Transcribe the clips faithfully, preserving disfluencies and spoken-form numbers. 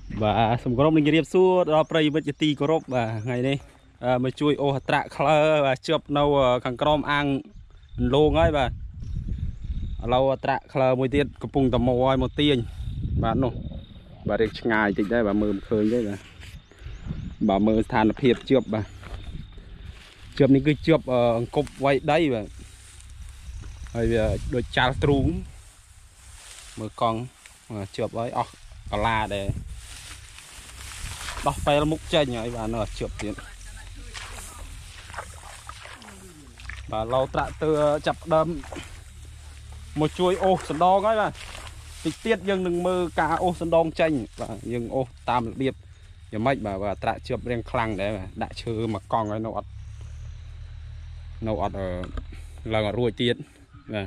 và sum gồm những cái xua đó prey vật ti gồm và ngày đây mới chui ô trạ khờ và chụp nâu khang gồm ăn lô ngay và lâu trạ khờ mùi tiết cục bùng tầm mồi một tiền và nó và được ngày thì đây và mưa khơi đấy là bà mưa than hiệp chụp và chụp những cái chụp ở cục quay đây và rồi đôi chảo trúng mưa con chụp với ọc là để đọc phải là múc chanh ấy và nó chụp tiền và lâu tạ từ chập đâm một chuối ô sân đo ấy mà tịch tiết nhưng đừng mơ cả ô sân đong chanh và nhưng ô tam điệp giờ mấy mà và tạ chụp đen khăng để mà đại chư mà con ấy nó ọt nó ọt ở là ở ruồi tiền và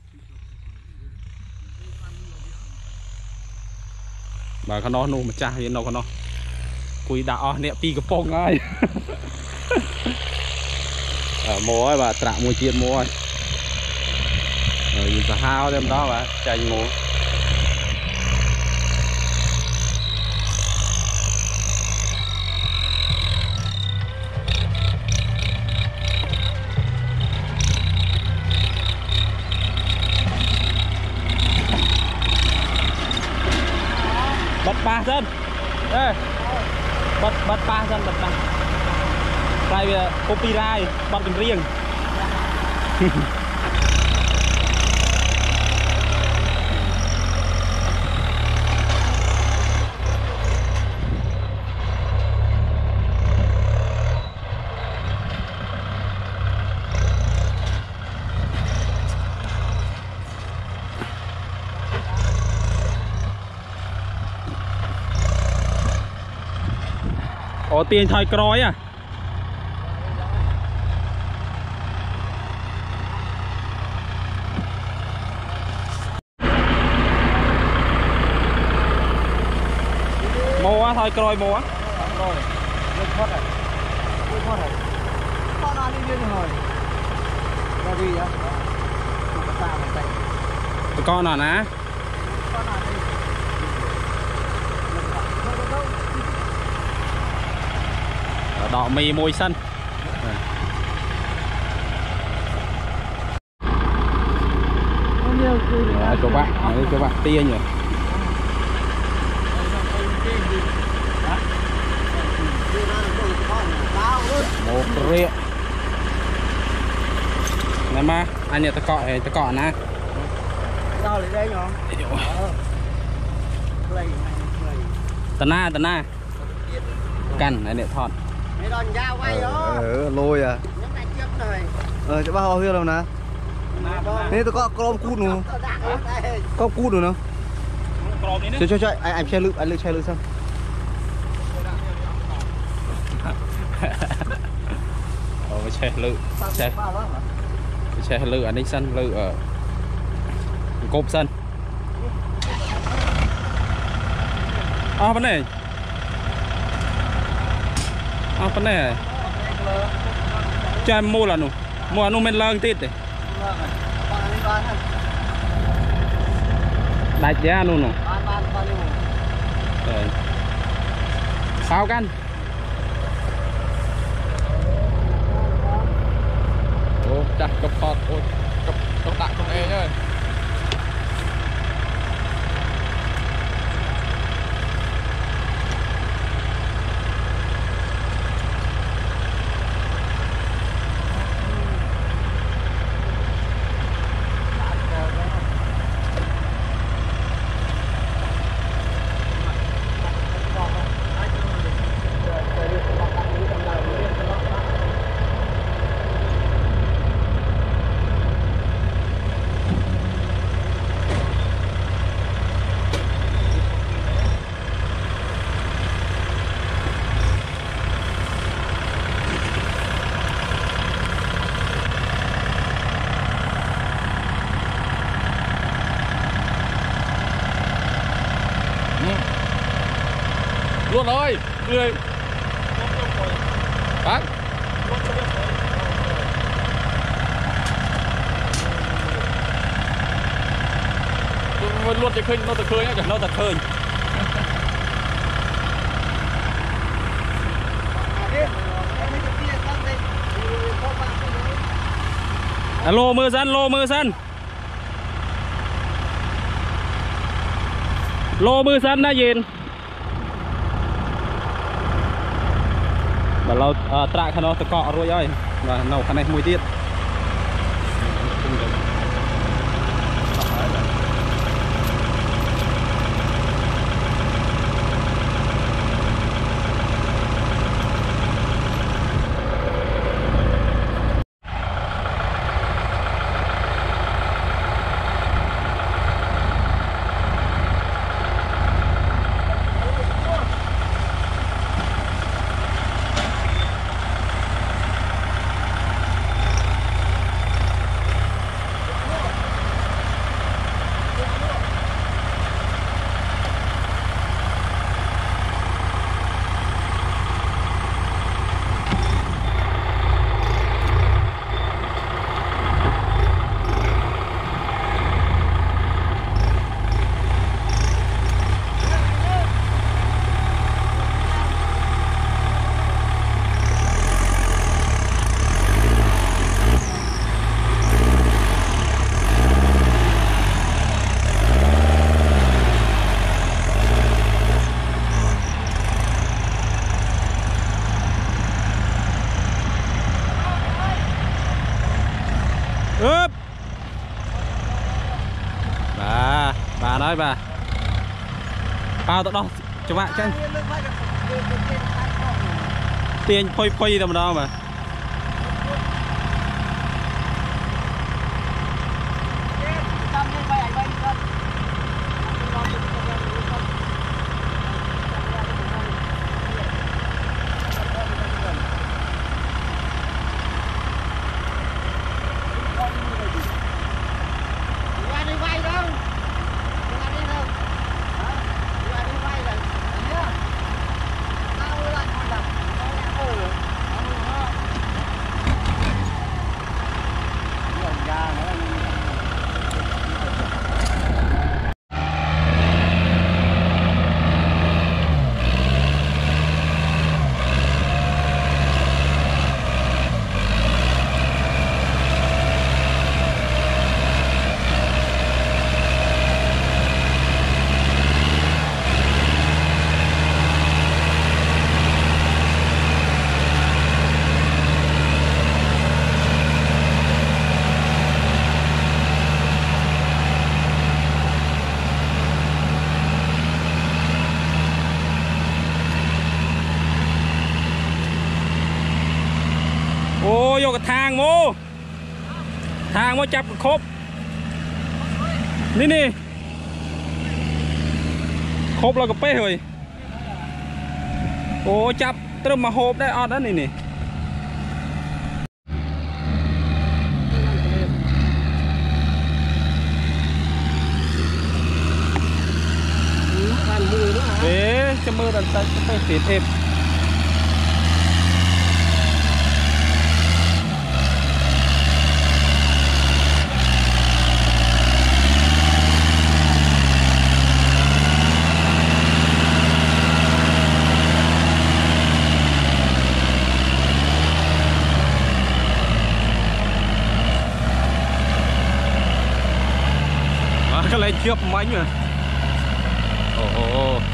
bà con nó nô mà cha hiện nó con nó cùi đỏ nè pi cái phong ấy ở mố ấy bà tạ mùi chiên mố ấy rồi giờ hao đem đó bà chanh mố bật ba dân ê bật bật ba dân bật ba đây copyright bật từng riêng có tiền thay còi à mua thay còi mua rồi lên thoát này lên thoát này con ăn đi lên rồi ra gì á con nào nè đỏ mì môi xanh à, cho bạn à, cho bạn tia nhỉ một rịa này mà anh nhà ta cọ ta cọ nè sao lại đây nhở tần na tần na cằn này để thọt ờ lôi à ờ cho ba họ huyết đâu nè thế tôi có con cút nữa có cút nữa cho cho cho anh anh xe lự anh lự xe lự xong ồ xe lự xe xe lự anh đi sân lự ở cốp sân à vấn đề à vấn đề cho em mua là nụ mua nụ men lợn tít đấy đại giá nụ nụ sao căn ô chặt cặp phọt ôi cặp cặp đại con e nhá luôn rồi người bác luôn chỉ khơi nó thật khơi nhá nó thật khơi lô mưa dân lô mưa dân lô mưa dân na gì bà lâu trại khăn nó tự cọ rồi ơi và nấu khăn này mùi tiết ướp bà bà nói bà bao tụi đâu cho bạn chân tiền phơi phơi tầm đó mà ô vô cái thang mô thang mô chắp khốp ní nè khốp là cái pê rồi ô chắp tức mà hộp đấy ọt đó này nè thế cho mưa lần tới tới tiệt thêm cái này chụp máy mà ồ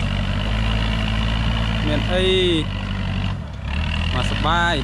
miền Tây mà sập bay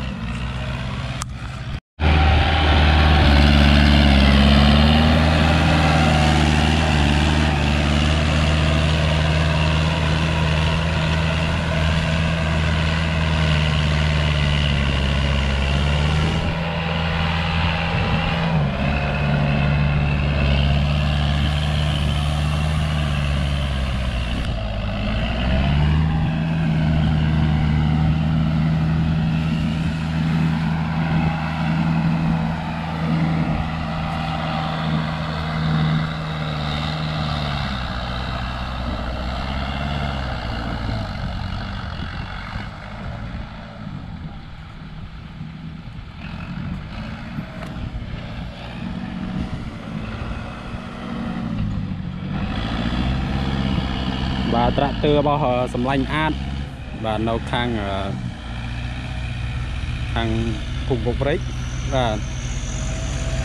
và tractor bao hờ sầm lanh át và nấu khang khang cùng một break và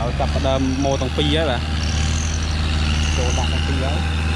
chập đơm mô tầng pi á bà đồ đặt tầng pi á